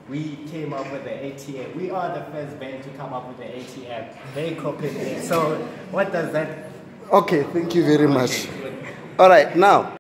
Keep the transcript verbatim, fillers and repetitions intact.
we came up with the A T M. We are the first band to come up with the A T M. They copied it. So what does that? Okay, thank you very much. All right, now.